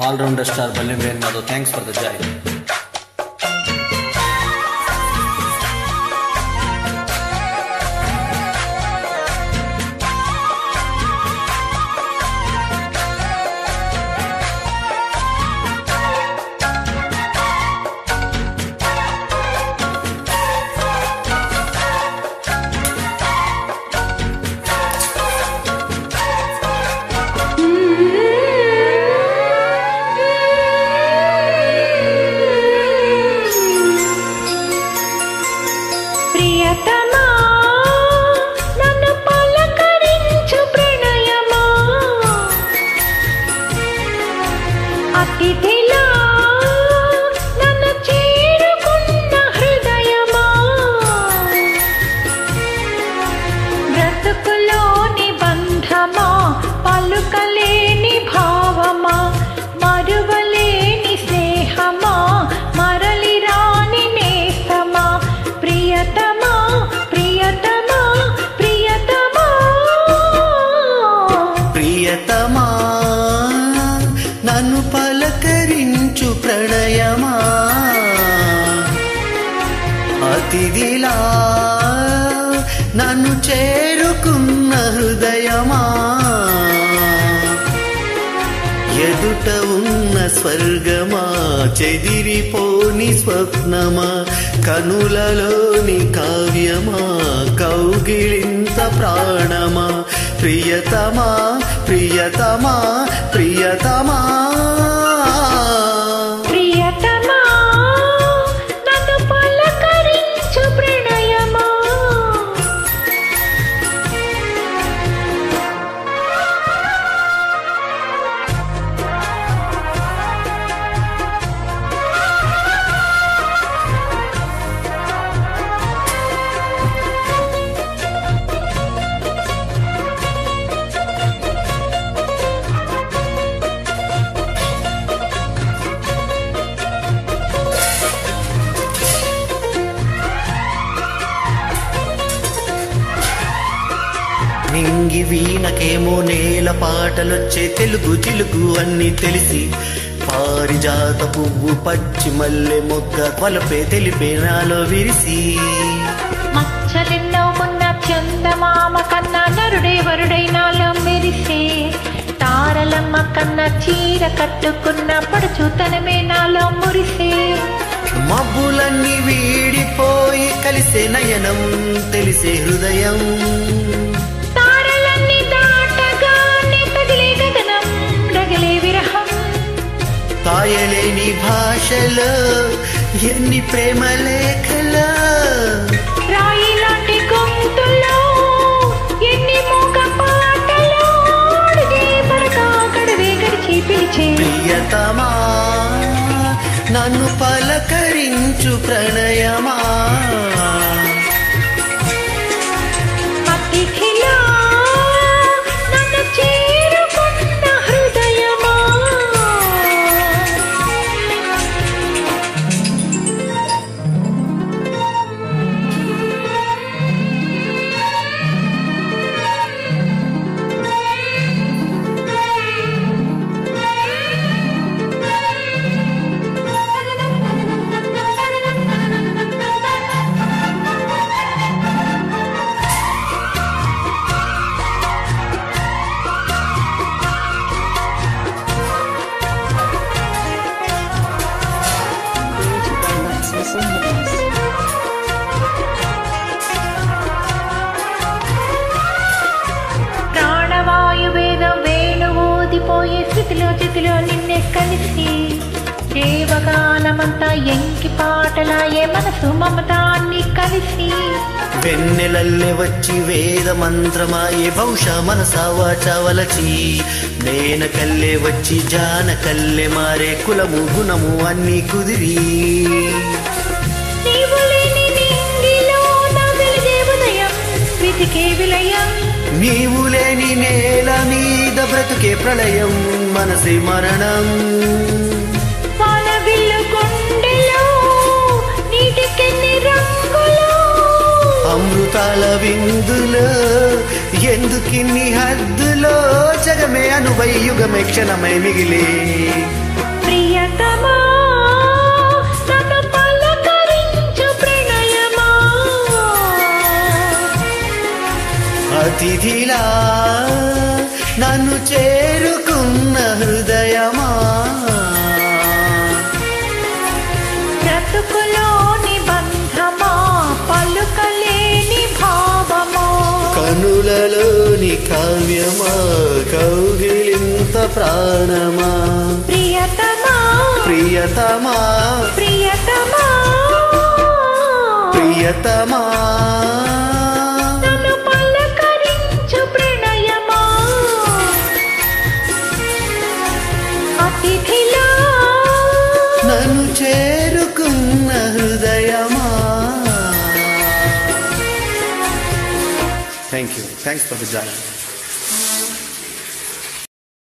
all-rounder star Ballim Madhav. Thanks for the joy. నన్ను పలకరించు ప్రణయమా అతిథిలా నన్ను చేరుకున్న హృదయమా ఎదుట ఉన్న స్వర్గమా చెదిరిపోని స్వప్నమా కనులలోని కావ్యమా కౌగిలింత ప్రాణమా ప్రియతమా ప్రియతమా ప్రియతమా ప్రియతమా నన్ను పలకరించు ప్రణయమా నింగి వీణకేమో నేల పాటలొచ్చే తెలుగు చిలుగు అన్ని తెలిసి పారిజాత పువ్వు పచ్చి మల్లె మొగ్గ కొలపే తెలిపే నాలో విరిసి మచ్చలెన్నో ఉన్న చందమామ కన్నా నరుడే వరుడై నాలో మెరిసే తారలమ్మ కన్నా చీర కట్టుకున్న పడుచుతనమే నాలో మురిసే మబ్బులన్నీ వీడిపోయి కలిసే నయనం తెలిసే హృదయం తాయలేని భాషలో ఎన్ని ప్రేమ లేఖలో రాయిలాంటి గొంతులో ఎన్ని మూగ పాటలో అడుగే పడక కడవే గడిచి పిలిచే ప్రియతమా నన్ను పలకరించు ప్రణయమా అతిథిలా నన్ను చేరుకున్న హృదయమా ప్రాణవాయువేగం వేణువూదిపోయే స్థితిలో చితిలో నిన్నే కలిసి దేవగానమంతా ఎంకి పాటలాయే మనసు మమతాన్ని కలిసి వెన్నెలల్లె వచ్చి వేద మంత్రమాయే బహుశా మనసా వాచా వలచి నేన కల్లె వచ్చి జాన కల్లె మారే కులము గుణము అన్ని కుదిరి నీవు లేని నింగిలో నా వెలిగే ఉదయం వెతికే విలయం నీవు లేని నేల మీద బ్రతుకే ప్రళయం మనసే మరణం వానవిల్లు గుండెలో నీటికెన్ని రంగులు అమృతాల విందులో ఎందుకిన్ని హద్దులో జగమే అనువై యుగమే క్షణమై మిగిలే ప్రియతమా నన్ను పలకరించు ప్రణయమా అతిథిలా నన్ను చేరుకున్న హృదయమా బ్రతుకులోని బంధమా పలుకలేని భావమా కనులలోని కావ్యమా కౌగిలింత ప్రాణమా ప్రియతమా ప్రియతమా ప్రియతమా ప్రియతమా నన్ను పలకరించు ప్రణయమా అతిథిలా నన్ను చేరుకున్న హృదయమా. Thank you. Thanks for the Joy.